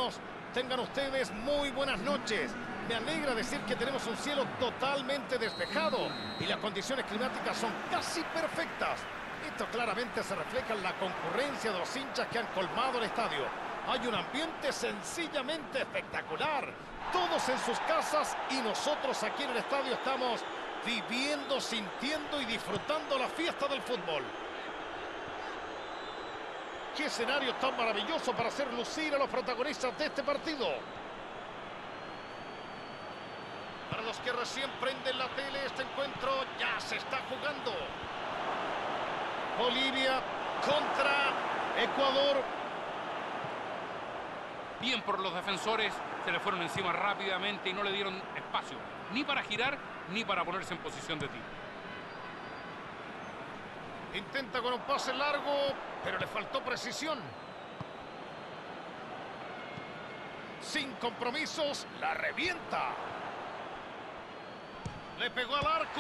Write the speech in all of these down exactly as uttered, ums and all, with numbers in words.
amigos, tengan ustedes muy buenas noches. Me alegra decir que tenemos un cielo totalmente despejado y las condiciones climáticas son casi perfectas. Esto claramente se refleja en la concurrencia de los hinchas que han colmado el estadio. Hay un ambiente sencillamente espectacular. Todos en sus casas y nosotros aquí en el estadio estamos viviendo, sintiendo y disfrutando la fiesta del fútbol. ¡Qué escenario tan maravilloso para hacer lucir a los protagonistas de este partido! Para los que recién prenden la tele, este encuentro ya se está jugando. Bolivia contra Ecuador. Bien por los defensores, se le fueron encima rápidamente y no le dieron espacio, ni para girar, ni para ponerse en posición de tiro. Intenta con un pase largo, pero le faltó precisión. Sin compromisos, la revienta. Le pegó al arco.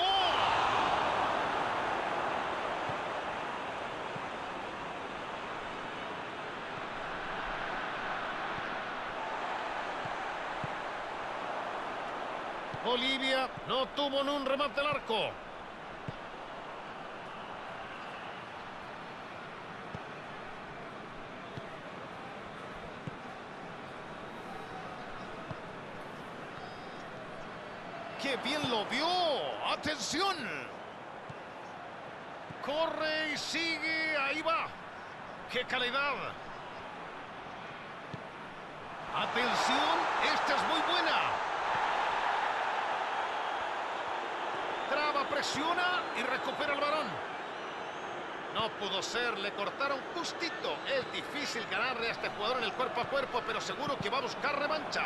Bolivia no tuvo ni un remate al arco. ¡Qué bien lo vio! ¡Atención! Corre y sigue. Ahí va. ¡Qué calidad! ¡Atención! ¡Esta es muy buena! Traba, presiona y recupera el balón. No pudo ser, le cortaron justito. Es difícil ganarle a este jugador en el cuerpo a cuerpo, pero seguro que va a buscar revancha.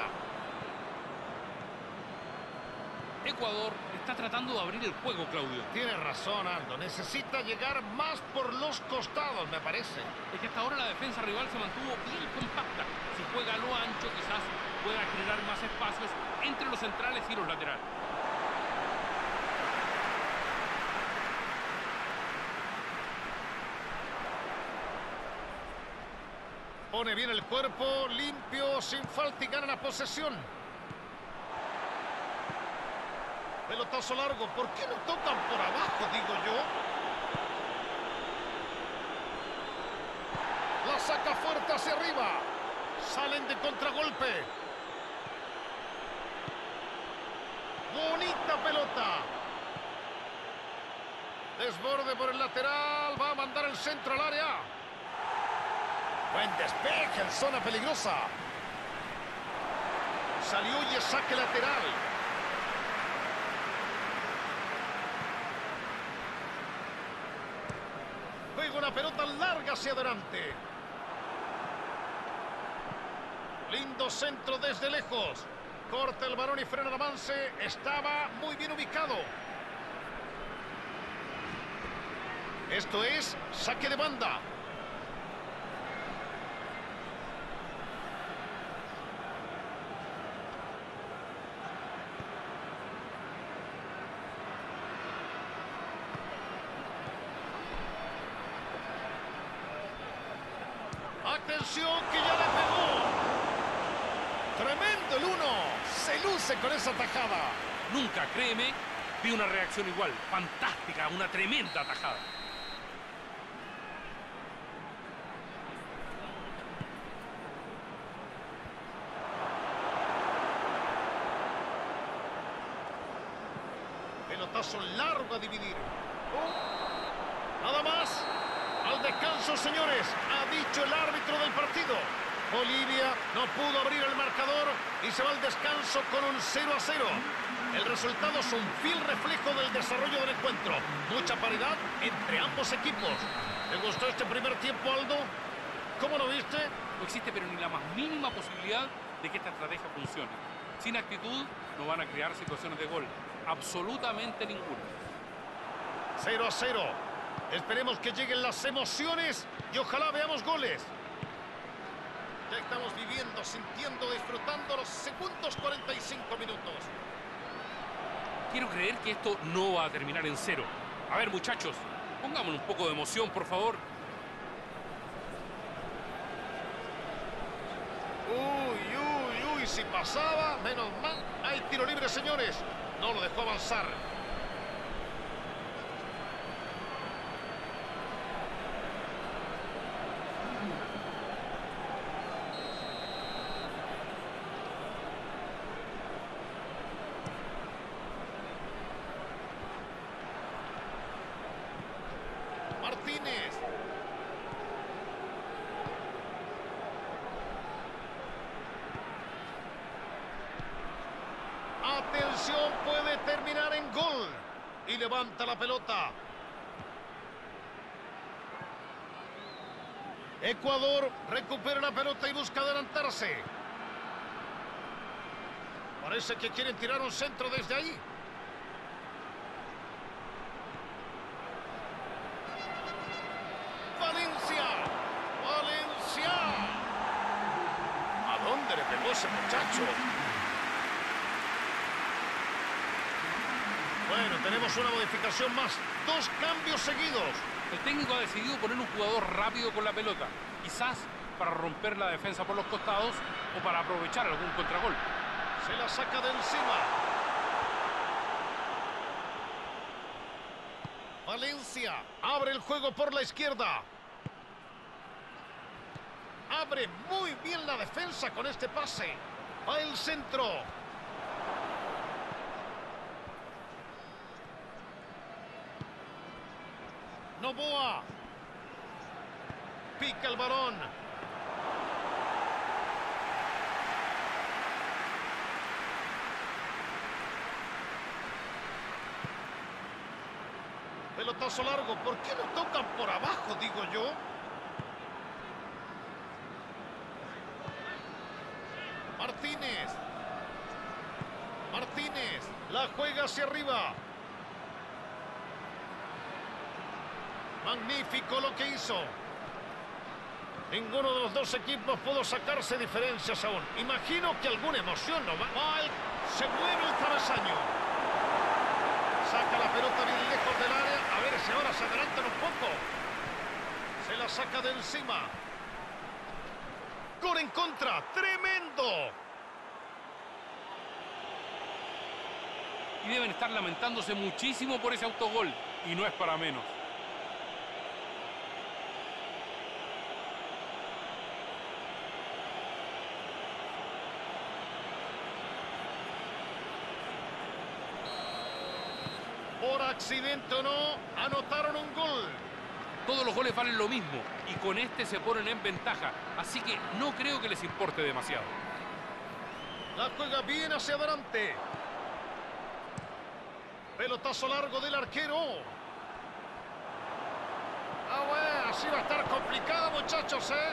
Ecuador está tratando de abrir el juego, Claudio. Tiene razón, Aldo. Necesita llegar más por los costados, me parece. Es que hasta ahora la defensa rival se mantuvo bien compacta. Si juega a lo ancho, quizás pueda generar más espacios entre los centrales y los laterales. Pone bien el cuerpo, limpio, sin falta y gana la posesión. Pelotazo largo. ¿Por qué no tocan por abajo, digo yo? La saca fuerte hacia arriba. Salen de contragolpe. Bonita pelota. Desborde por el lateral. Va a mandar el centro al área. Buen despeje en zona peligrosa. Salió y es saque lateral. Juega una pelota larga hacia adelante. Lindo centro desde lejos. Corta el balón y frena el avance. Estaba muy bien ubicado. Esto es saque de banda. Atención, que ya le pegó. Tremendo el uno. Se luce con esa tajada. Nunca, créeme, vi una reacción igual. Fantástica, una tremenda tajada. Pelotazo largo a dividir. Oh, nada más. Al descanso, señores, ha dicho el árbitro del partido. Bolivia no pudo abrir el marcador y se va al descanso con un cero a cero. El resultado es un fiel reflejo del desarrollo del encuentro. Mucha paridad entre ambos equipos. ¿Te gustó este primer tiempo, Aldo? ¿Cómo lo viste? No existe pero ni la más mínima posibilidad de que esta estrategia funcione. Sin actitud no van a crear situaciones de gol. Absolutamente ninguna. cero a cero. Esperemos que lleguen las emociones y ojalá veamos goles. Ya estamos viviendo, sintiendo, disfrutando los segundos cuarenta y cinco minutos. Quiero creer que esto no va a terminar en cero. A ver, muchachos, pongámosle un poco de emoción, por favor. Uy, si pasaba, menos mal. Hay tiro libre, señores. No lo dejó avanzar. Martínez. Atención, puede terminar en gol. Y levanta la pelota. Ecuador recupera la pelota y busca adelantarse. Parece que quieren tirar un centro desde ahí. Valencia. Valencia. ¿A dónde le pegó ese muchacho? Bueno, tenemos una modificación más. Dos cambios seguidos. El técnico ha decidido poner un jugador rápido con la pelota. Quizás para romper la defensa por los costados o para aprovechar algún contragol. Se la saca de encima. Valencia abre el juego por la izquierda. Abre muy bien la defensa con este pase. Va el centro. Noboa. Pica el balón. Pelotazo largo. ¿Por qué no tocan por abajo, digo yo? Martínez. Martínez. La juega hacia arriba. Magnífico lo que hizo. Ninguno de los dos equipos pudo sacarse diferencias aún. Imagino que alguna emoción no va. va el... Se mueve el travesaño. Saca la pelota bien lejos del área. A ver si ahora se adelantan un poco. Se la saca de encima. Gol en contra. ¡Tremendo! Y deben estar lamentándose muchísimo por ese autogol. Y no es para menos. Por accidente o no, anotaron un gol. Todos los goles valen lo mismo y con este se ponen en ventaja. Así que no creo que les importe demasiado. La juega bien hacia adelante. Pelotazo largo del arquero. Ah, bueno, así va a estar complicado, muchachos, ¿eh?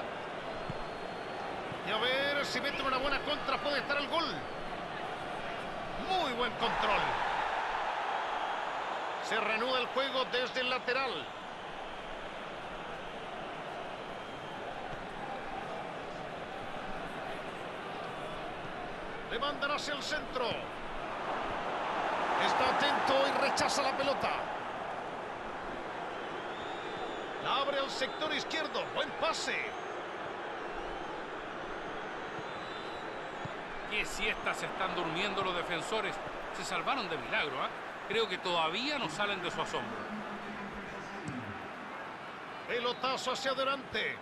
Y a ver si meten una buena contra, puede estar el gol. Muy buen control. Se reanuda el juego desde el lateral. Le mandan hacia el centro. Está atento y rechaza la pelota. La abre al sector izquierdo. Buen pase. Qué siestas se están durmiendo los defensores. Se salvaron de milagro, ¿eh? Creo que todavía no salen de su asombro. Pelotazo hacia adelante.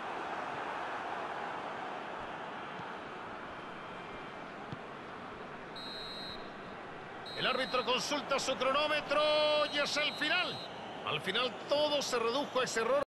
El árbitro consulta su cronómetro y es el final. Al final todo se redujo a ese error.